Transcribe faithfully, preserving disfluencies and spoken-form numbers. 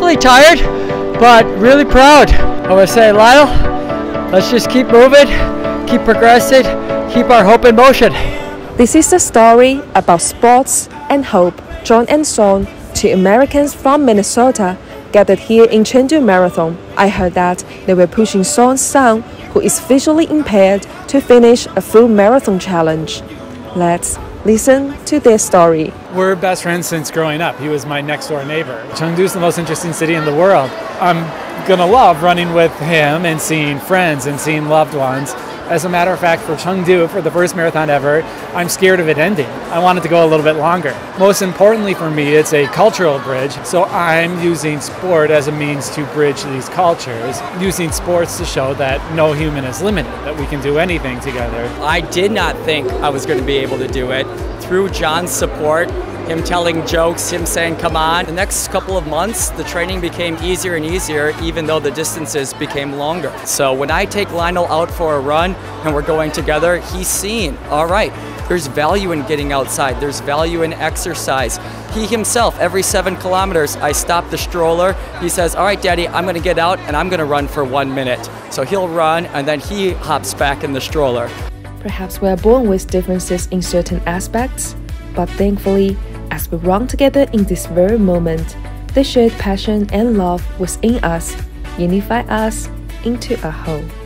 definitely tired, but really proud. I would say, Lyle, let's just keep moving, keep progressing, keep our hope in motion. This is a story about sports and hope. John and Sean, two Americans from Minnesota, gathered here in Chengdu Marathon. I heard that they were pushing Sean's son, who is visually impaired, to finish a full marathon challenge. Let's listen to their story. We're best friends since growing up. He was my next door neighbor. Chengdu is the most interesting city in the world. I'm gonna love running with him and seeing friends and seeing loved ones. As a matter of fact, for Chengdu, for the first marathon ever, I'm scared of it ending. I want it to go a little bit longer. Most importantly for me, it's a cultural bridge. So I'm using sport as a means to bridge these cultures, using sports to show that no human is limited, that we can do anything together. I did not think I was going to be able to do it. Through John's support, him telling jokes, him saying, come on. The next couple of months, the training became easier and easier, even though the distances became longer. So when I take Lionel out for a run and we're going together, he's seeing, all right, there's value in getting outside. There's value in exercise. He himself, every seven kilometers, I stop the stroller. He says, all right, Daddy, I'm gonna get out and I'm gonna run for one minute. So he'll run and then he hops back in the stroller. Perhaps we are born with differences in certain aspects, but thankfully, as we run together in this very moment, the shared passion and love within us unify us into a whole.